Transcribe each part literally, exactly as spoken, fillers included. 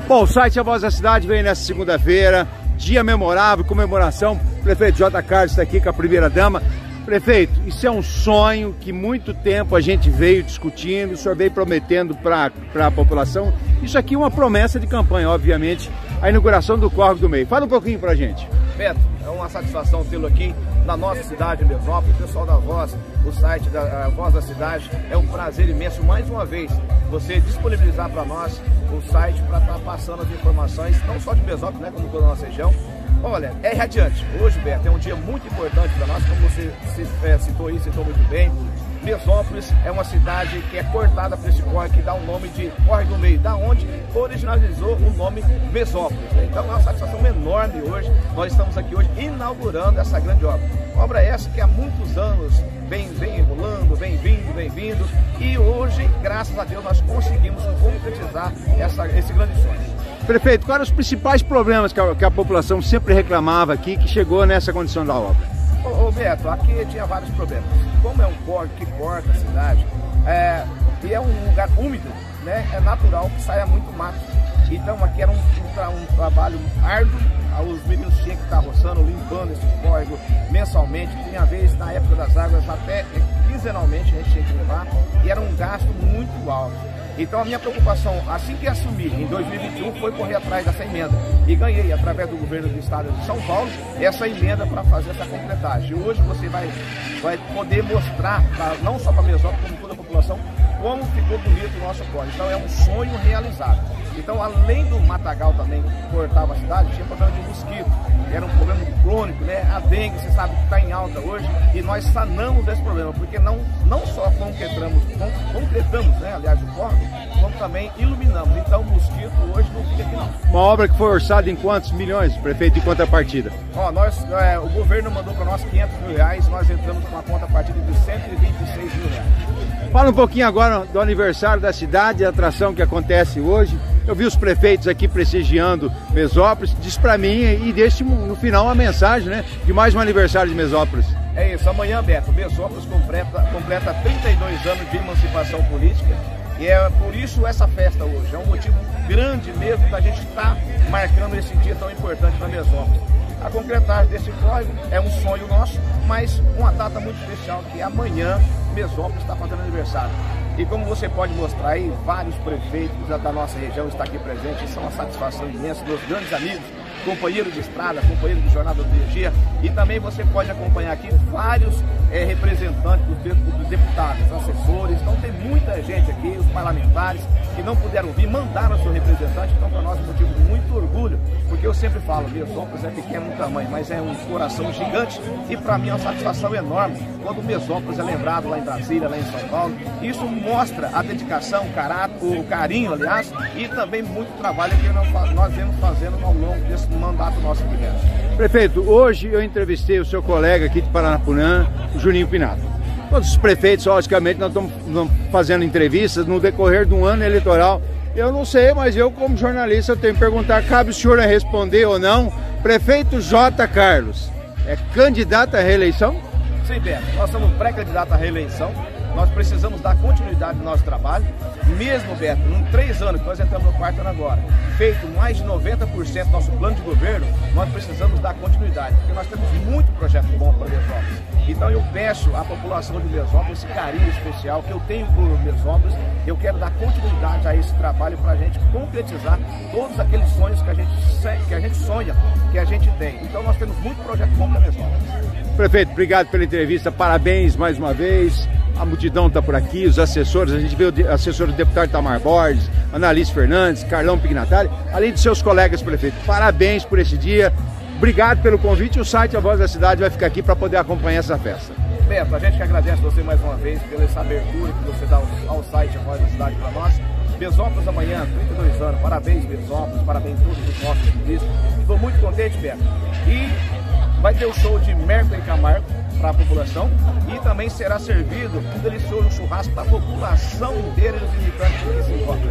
Bom, o site A Voz da Cidade veio nessa segunda-feira, dia memorável, comemoração. O prefeito J. Carlos está aqui com a primeira-dama. Prefeito, isso é um sonho que muito tempo a gente veio discutindo, o senhor veio prometendo para a população. Isso aqui é uma promessa de campanha, obviamente, a inauguração do Córrego do Meio. Fala um pouquinho para a gente. Beto, é uma satisfação tê-lo aqui na nossa cidade, Mesópolis, o pessoal da Voz, o site da a Voz da Cidade. É um prazer imenso, mais uma vez, você disponibilizar para nós o site para estar tá passando as informações, não só de Mesópolis, né, como toda a nossa região. Olha, é radiante. Hoje, Beto, é um dia muito importante para nós, como você é, citou aí, citou muito bem. Mesópolis é uma cidade que é cortada por esse córrego, que dá o nome de Córrego do Meio, da onde originalizou o nome Mesópolis. Então é uma satisfação enorme hoje. Nós estamos aqui hoje inaugurando essa grande obra. Obra essa que há muitos anos vem, vem rolando, vem vindo, vem vindo. E hoje, graças a Deus, nós conseguimos concretizar essa, esse grande sonho. Prefeito, quais eram os principais problemas que a, que a população sempre reclamava aqui, que chegou nessa condição da obra? Ô, ô Beto, aqui tinha vários problemas. Como é um córrego que corta a cidade, é, e é um lugar úmido, né, é natural que saia muito mato. Então aqui era um, um, um trabalho árduo, os meninos tinham que estar roçando, limpando esse córrego mensalmente. Tinha vez, na época das águas, até quinzenalmente a gente tinha que levar, e era um gasto muito alto. Então a minha preocupação, assim que assumi em dois mil e vinte e um, foi correr atrás dessa emenda. E ganhei, através do governo do estado de São Paulo, essa emenda para fazer essa completagem. E hoje você vai, vai poder mostrar, pra, não só para a Mesópolis, como toda a população, como ficou bonito o nosso córrego. Então é um sonho realizado. Então, além do matagal também que cortava a cidade, tinha problema de mosquito, era um problema crônico, né? A dengue, você sabe que está em alta hoje, e nós sanamos esse problema, porque não, não só concretamos, concretamos, né, aliás, o córrego, como também iluminamos. Então, o mosquito hoje não fica aqui não. Uma obra que foi orçada em quantos milhões, prefeito, em contrapartida? Ó, nós, é, o governo mandou para nós quinhentos mil reais, nós entramos com uma contrapartida de cento e vinte e seis mil reais. Fala um pouquinho agora do aniversário da cidade, a atração que acontece hoje. Eu vi os prefeitos aqui prestigiando Mesópolis, diz para mim e deixe no final uma mensagem, né, de mais um aniversário de Mesópolis. É isso, amanhã, Beto, Mesópolis completa, completa trinta e dois anos de emancipação política, e é por isso essa festa hoje. É um motivo grande mesmo da gente estar marcando esse dia tão importante para Mesópolis. A concretagem desse córrego é um sonho nosso, mas uma data muito especial, que amanhã Mesópolis está fazendo aniversário. E como você pode mostrar aí, vários prefeitos da nossa região estão aqui presentes. Isso é uma satisfação imensa, meus grandes amigos, companheiros de estrada, companheiros de Jornada do Dia. E também você pode acompanhar aqui vários é, representantes dos deputados, assessores. Então tem muita gente aqui, os parlamentares, que não puderam vir, mandaram seu representante. Então para nós é um motivo de muito orgulho, porque eu sempre falo, Mesópolis é pequeno no tamanho, mas é um coração gigante. E para mim é uma satisfação enorme quando Mesópolis é lembrado lá em Brasília, lá em São Paulo. Isso mostra a dedicação, o, caráter, o carinho, aliás, e também muito trabalho que nós vemos fazendo ao longo desse mandato nosso primeiro. Prefeito, hoje eu entrevistei o seu colega aqui de Paranapunã, o Juninho Pinato. Todos os prefeitos, logicamente, nós estamos fazendo entrevistas no decorrer de um ano eleitoral. Eu não sei, mas eu, como jornalista, eu tenho que perguntar, cabe o senhor a responder ou não. Prefeito J. Carlos, é candidato à reeleição? Sim, Beto, nós somos pré-candidato à reeleição. Nós precisamos dar continuidade no nosso trabalho. Mesmo, Beto, em três anos que nós entramos no quarto ano agora, feito mais de noventa por cento do nosso plano de governo, nós precisamos dar continuidade, porque nós temos muito projeto bom para Mesópolis. Então eu peço à população de Mesópolis esse carinho especial que eu tenho por Mesópolis. Eu quero dar continuidade a esse trabalho para a gente concretizar todos aqueles sonhos que a, gente, que a gente sonha, que a gente tem. Então nós temos muito projeto bom para Mesópolis. Prefeito, obrigado pela entrevista, parabéns mais uma vez. A multidão está por aqui, os assessores, a gente vê o assessor do deputado Itamar Borges, Annalise Fernandes, Carlão Pignatari, além de seus colegas, prefeito. Parabéns por esse dia, obrigado pelo convite. O site A Voz da Cidade vai ficar aqui para poder acompanhar essa festa. Beto, a gente que agradece você mais uma vez pela essa abertura que você dá ao, ao site A Voz da Cidade para nós. Mesópolis amanhã, trinta e dois anos, parabéns Mesópolis, parabéns a todos os nossos ministros. Estou muito contente, Beto. E vai ter o show de Mercury Camargo para a população e também será servido um delicioso churrasco para a população inteira e os visitantes que se encontram. Um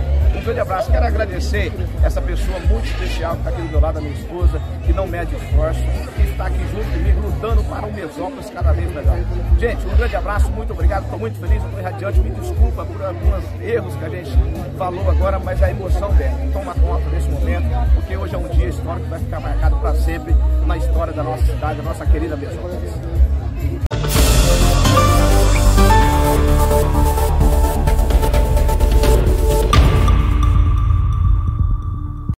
grande abraço. Quero agradecer essa pessoa muito especial que está aqui do meu lado, a minha esposa, que não mede esforço, que está aqui junto comigo, lutando para um Mesópolis cada vez melhor. Gente, um grande abraço, muito obrigado, estou muito feliz, estou irradiante, me desculpa por alguns erros que a gente falou agora, mas a emoção dela toma conta desse momento, porque hoje é um dia histórico que vai ficar marcado para sempre na história da nossa cidade, da nossa querida Mesópolis.